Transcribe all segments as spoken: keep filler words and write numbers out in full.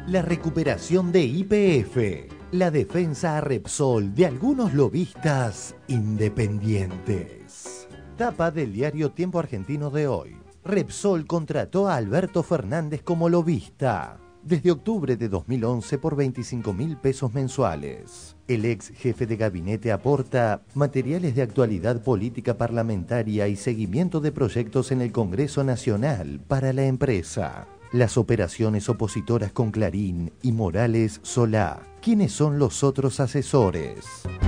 La recuperación de Y P F, la defensa a Repsol de algunos lobistas independientes. Tapa del diario Tiempo Argentino de hoy. Repsol contrató a Alberto Fernández como lobista desde octubre de dos mil once por veinticinco mil pesos mensuales. El ex jefe de gabinete aporta materiales de actualidad política parlamentaria y seguimiento de proyectos en el Congreso Nacional para la empresa. Las operaciones opositoras con Clarín y Morales Solá. ¿Quiénes son los otros asesores?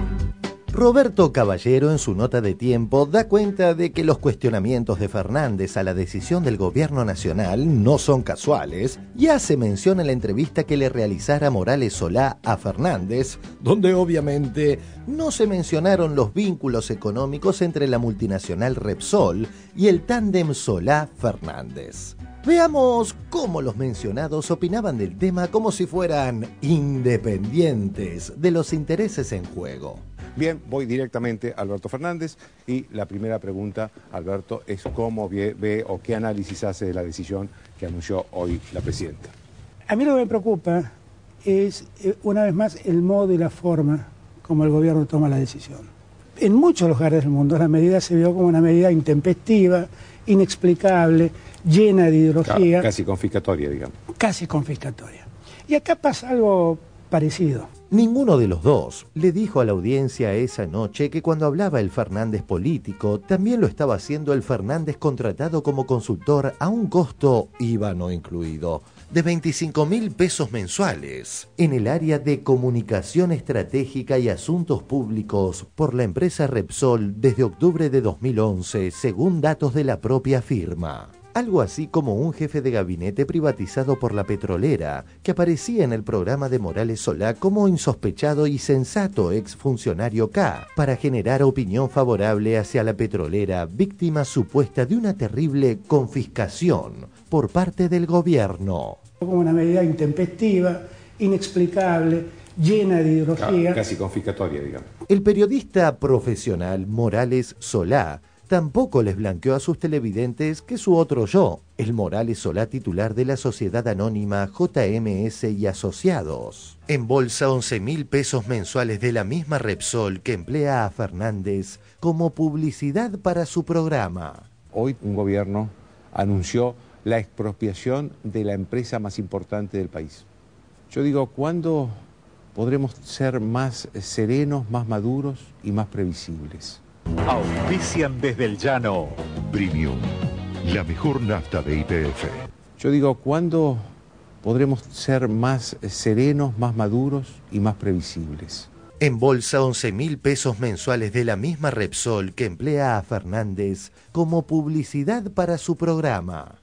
Roberto Caballero, en su nota de Tiempo, da cuenta de que los cuestionamientos de Fernández a la decisión del gobierno nacional no son casuales y hace mención en la entrevista que le realizara Morales Solá a Fernández, donde obviamente no se mencionaron los vínculos económicos entre la multinacional Repsol y el tándem Solá-Fernández. Veamos cómo los mencionados opinaban del tema como si fueran independientes de los intereses en juego. Bien, voy directamente a Alberto Fernández y la primera pregunta, Alberto, es cómo ve, ve o qué análisis hace de la decisión que anunció hoy la presidenta. A mí lo que me preocupa es, una vez más, el modo y la forma como el gobierno toma la decisión. En muchos lugares del mundo la medida se vio como una medida intempestiva, inexplicable, llena de ideología. Casi confiscatoria, digamos. Casi confiscatoria. Y acá pasa algo parecido. Ninguno de los dos le dijo a la audiencia esa noche que cuando hablaba el Fernández político, también lo estaba haciendo el Fernández contratado como consultor a un costo, I V A no incluido, de veinticinco mil pesos mensuales en el área de comunicación estratégica y asuntos públicos por la empresa Repsol desde octubre de dos mil once, según datos de la propia firma. Algo así como un jefe de gabinete privatizado por la petrolera, que aparecía en el programa de Morales Solá como insospechado y sensato exfuncionario K, para generar opinión favorable hacia la petrolera, víctima supuesta de una terrible confiscación por parte del gobierno. Como una medida intempestiva, inexplicable, llena de ideología. Casi confiscatoria, digamos. El periodista profesional Morales Solá tampoco les blanqueó a sus televidentes que su otro yo, el Morales Solá titular de la sociedad anónima J M S y Asociados, embolsa once mil pesos mensuales de la misma Repsol que emplea a Fernández como publicidad para su programa. Hoy un gobierno anunció la expropiación de la empresa más importante del país. Yo digo, ¿cuándo podremos ser más serenos, más maduros y más previsibles? Auspician desde el llano. Premium, la mejor nafta de Y P F. Yo digo, ¿cuándo podremos ser más serenos, más maduros y más previsibles? Embolsa once mil pesos mensuales de la misma Repsol que emplea a Fernández como publicidad para su programa.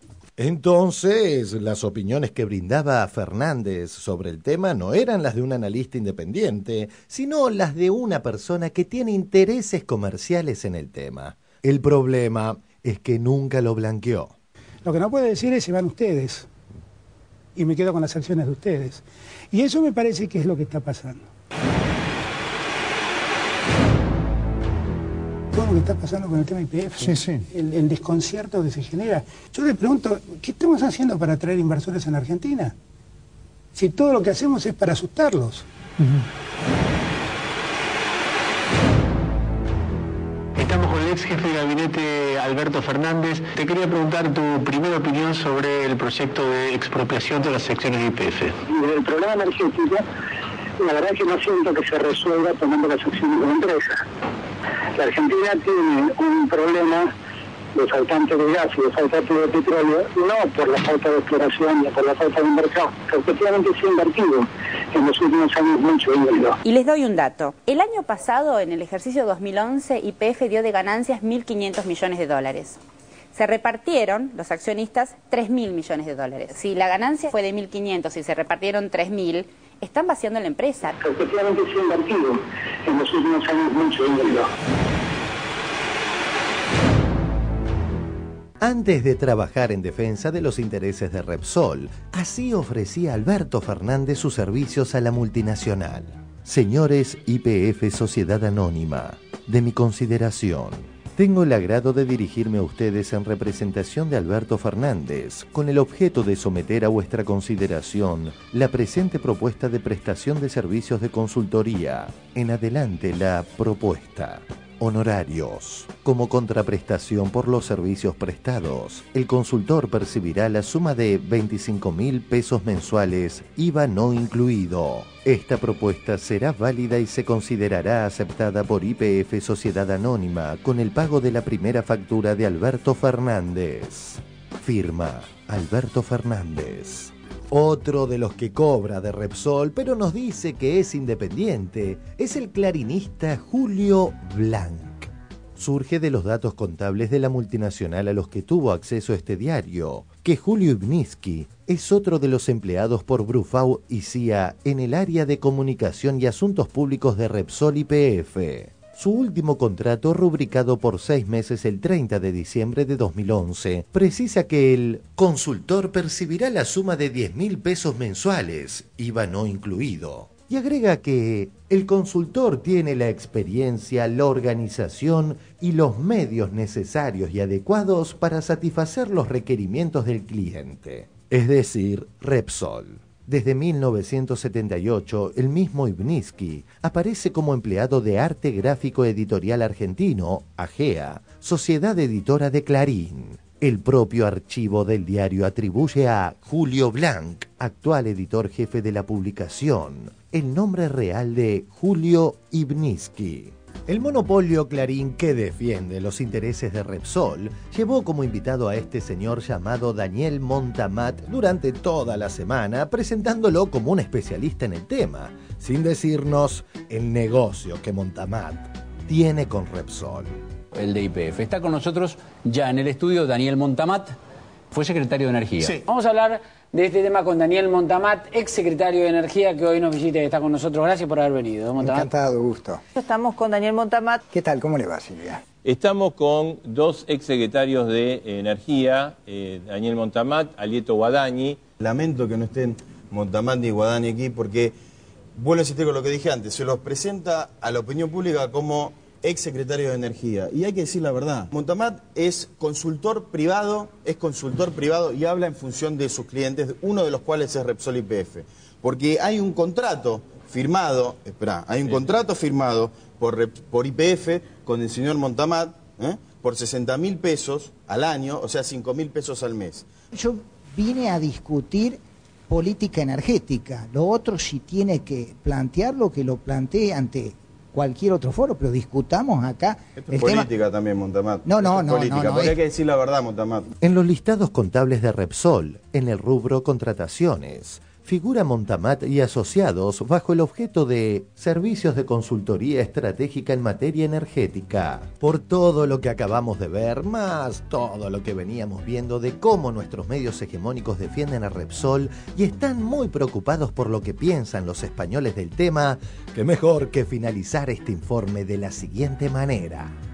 Entonces, las opiniones que brindaba a Fernández sobre el tema no eran las de un analista independiente, sino las de una persona que tiene intereses comerciales en el tema. El problema es que nunca lo blanqueó. Lo que no puede decir es se van ustedes y me quedo con las acciones de ustedes. Y eso me parece que es lo que está pasando. Lo que está pasando con el tema Y P F, sí, sí. El, el desconcierto que se genera. Yo le pregunto, ¿qué estamos haciendo para atraer inversores en Argentina? Si todo lo que hacemos es para asustarlos. Uh-huh. Estamos con el ex jefe de gabinete Alberto Fernández. Te quería preguntar tu primera opinión sobre el proyecto de expropiación de las acciones de Y P F. El problema energético, la verdad es que no siento que se resuelva tomando las acciones de la empresa. La Argentina tiene un problema de faltante de gas y de faltante de petróleo, no por la falta de exploración ni por la falta de inversión, que efectivamente se ha invertido en los últimos años mucho dinero. Y les doy un dato. El año pasado, en el ejercicio dos mil once, Y P F dio de ganancias mil quinientos millones de dólares. Se repartieron, los accionistas, tres mil millones de dólares. Si la ganancia fue de mil quinientos y se repartieron tres mil, están vaciando la empresa. Que efectivamente se ha invertido en los últimos años mucho dinero. Antes de trabajar en defensa de los intereses de Repsol, así ofrecía Alberto Fernández sus servicios a la multinacional. Señores Y P F Sociedad Anónima, de mi consideración, Tengo el agrado de dirigirme a ustedes en representación de Alberto Fernández, con el objeto de someter a vuestra consideración la presente propuesta de prestación de servicios de consultoría. En adelante la propuesta. Honorarios. Como contraprestación por los servicios prestados, el consultor percibirá la suma de veinticinco mil pesos mensuales, I V A no incluido. Esta propuesta será válida y se considerará aceptada por Y P F Sociedad Anónima con el pago de la primera factura de Alberto Fernández. Firma Alberto Fernández. Otro de los que cobra de Repsol, pero nos dice que es independiente, es el clarinista Julio Blanc. Surge de los datos contables de la multinacional a los que tuvo acceso este diario, que Julio Ibniski es otro de los empleados por Brufau y C I A en el área de comunicación y asuntos públicos de Repsol y P F. Su último contrato, rubricado por seis meses el treinta de diciembre de dos mil once, precisa que el consultor percibirá la suma de diez mil pesos mensuales, I V A no incluido. Y agrega que el consultor tiene la experiencia, la organización y los medios necesarios y adecuados para satisfacer los requerimientos del cliente, es decir, Repsol. Desde mil novecientos setenta y ocho, el mismo Ibniski aparece como empleado de Arte Gráfico Editorial Argentino, AGEA, Sociedad Editora de Clarín. El propio archivo del diario atribuye a Julio Blanc, actual editor jefe de la publicación, el nombre real de Julio Ibniski. El monopolio Clarín, que defiende los intereses de Repsol, llevó como invitado a este señor llamado Daniel Montamat durante toda la semana, presentándolo como un especialista en el tema, sin decirnos el negocio que Montamat tiene con Repsol. El de Y P F. Está con nosotros ya en el estudio Daniel Montamat, fue secretario de Energía. Sí. Vamos a hablar de este tema con Daniel Montamat, ex secretario de Energía, que hoy nos visita y está con nosotros. Gracias por haber venido, Montamat. Encantado, gusto. Estamos con Daniel Montamat. ¿Qué tal? ¿Cómo le va, Silvia? Estamos con dos ex secretarios de Energía, eh, Daniel Montamat, Alieto Guadagni. Lamento que no estén Montamat ni Guadagni aquí porque, vuelvo a insistir con lo que dije antes, se los presenta a la opinión pública como ex secretario de Energía. Y hay que decir la verdad, Montamat es consultor privado, es consultor privado y habla en función de sus clientes, uno de los cuales es Repsol y P F. Porque hay un contrato firmado, espera, hay un sí. contrato firmado por, por Y P F con el señor Montamat, ¿eh? por sesenta mil pesos al año, o sea, cinco mil pesos al mes. Yo vine a discutir política energética. Lo otro, si tiene que plantearlo, que lo plantee ante cualquier otro foro, pero discutamos acá. Esto es política tema... también, Montamat. No, no, no, política, no, no, porque es... hay que decir la verdad, Montamat. En los listados contables de Repsol, en el rubro contrataciones, figura Montamat y asociados bajo el objeto de servicios de consultoría estratégica en materia energética. Por todo lo que acabamos de ver, más todo lo que veníamos viendo de cómo nuestros medios hegemónicos defienden a Repsol y están muy preocupados por lo que piensan los españoles del tema, que mejor que finalizar este informe de la siguiente manera.